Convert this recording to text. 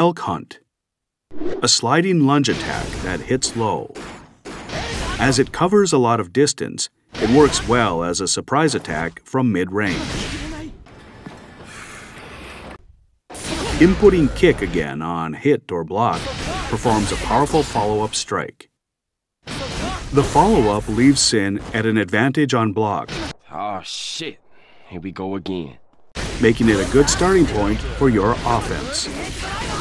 Elk Hunt. A sliding lunge attack that hits low. As it covers a lot of distance, it works well as a surprise attack from mid-range. Inputting kick again on hit or block performs a powerful follow-up strike. The follow-up leaves Sin at an advantage on block. Oh shit, here we go again. Making it a good starting point for your offense.